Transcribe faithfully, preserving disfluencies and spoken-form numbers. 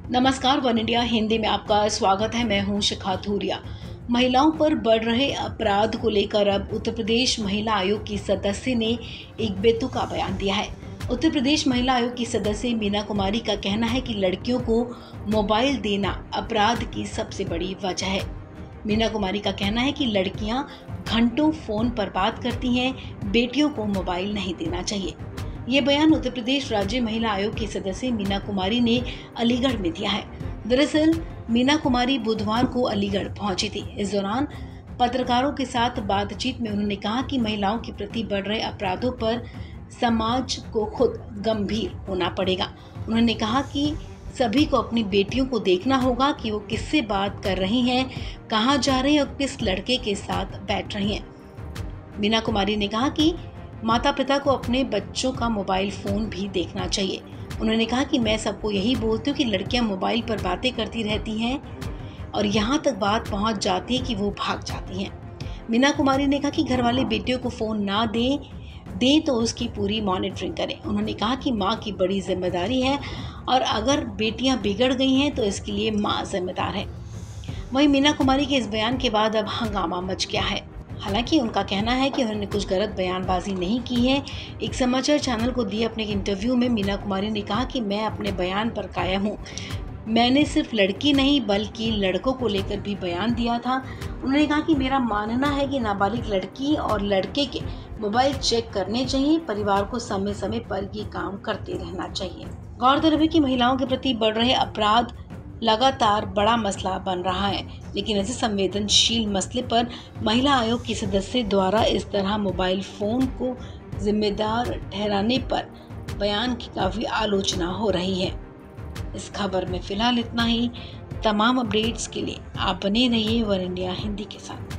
नमस्कार, one India Hindi में आपका स्वागत है। मैं हूं शिखा थूरिया। महिलाओं पर बढ़ रहे अपराध को लेकर अब उत्तर प्रदेश महिला आयोग की सदस्य ने एक बेतुका बयान दिया है। उत्तर प्रदेश महिला आयोग की सदस्य मीना कुमारी का कहना है कि लड़कियों को मोबाइल देना अपराध की सबसे बड़ी वजह है। मीना कुमारी का कहना है कि लड़कियां घंटों फोन पर बात करती हैं, बेटियों को मोबाइल नहीं देना चाहिए। ये बयान उत्तर प्रदेश राज्य महिला आयोग की सदस्य मीना कुमारी ने अलीगढ़ में दिया है। दरअसल मीना कुमारी बुधवार को अलीगढ़ पहुंची थी। इस दौरान पत्रकारों के साथ बातचीत में उन्होंने कहा कि महिलाओं के प्रति बढ़ रहे अपराधों पर समाज को खुद गंभीर होना पड़ेगा। उन्होंने कहा कि सभी को अपनी बेटियों को देखना होगा कि वो किससे बात कर रही हैं, कहाँ जा रही हैं और किस लड़के के साथ बैठ रही हैं। मीना कुमारी ने कहा कि माता पिता को अपने बच्चों का मोबाइल फोन भी देखना चाहिए। उन्होंने कहा कि मैं सबको यही बोलती हूँ कि लड़कियां मोबाइल पर बातें करती रहती हैं और यहाँ तक बात पहुँच जाती है कि वो भाग जाती हैं। मीना कुमारी ने कहा कि घर वाले बेटियों को फ़ोन ना दें दें तो उसकी पूरी मॉनिटरिंग करें। उन्होंने कहा कि माँ की बड़ी जिम्मेदारी है और अगर बेटियाँ बिगड़ गई हैं तो इसके लिए माँ जिम्मेदार है। वहीं मीना कुमारी के इस बयान के बाद अब हंगामा मच गया है। हालांकि उनका कहना है कि उन्होंने कुछ गलत बयानबाजी नहीं की है। एक समाचार चैनल को दिए अपने इंटरव्यू में मीना कुमारी ने कहा कि मैं अपने बयान पर कायम हूँ। मैंने सिर्फ लड़की नहीं बल्कि लड़कों को लेकर भी बयान दिया था। उन्होंने कहा कि मेरा मानना है कि नाबालिग लड़की और लड़के के मोबाइल चेक करने चाहिए। परिवार को समय समय पर ये काम करते रहना चाहिए। गौरतलब है कि महिलाओं के प्रति बढ़ रहे अपराध लगातार बड़ा मसला बन रहा है, लेकिन ऐसे संवेदनशील मसले पर महिला आयोग की सदस्य द्वारा इस तरह मोबाइल फोन को जिम्मेदार ठहराने पर बयान की काफ़ी आलोचना हो रही है। इस खबर में फिलहाल इतना ही। तमाम अपडेट्स के लिए आप बने रहिए वन इंडिया हिंदी के साथ।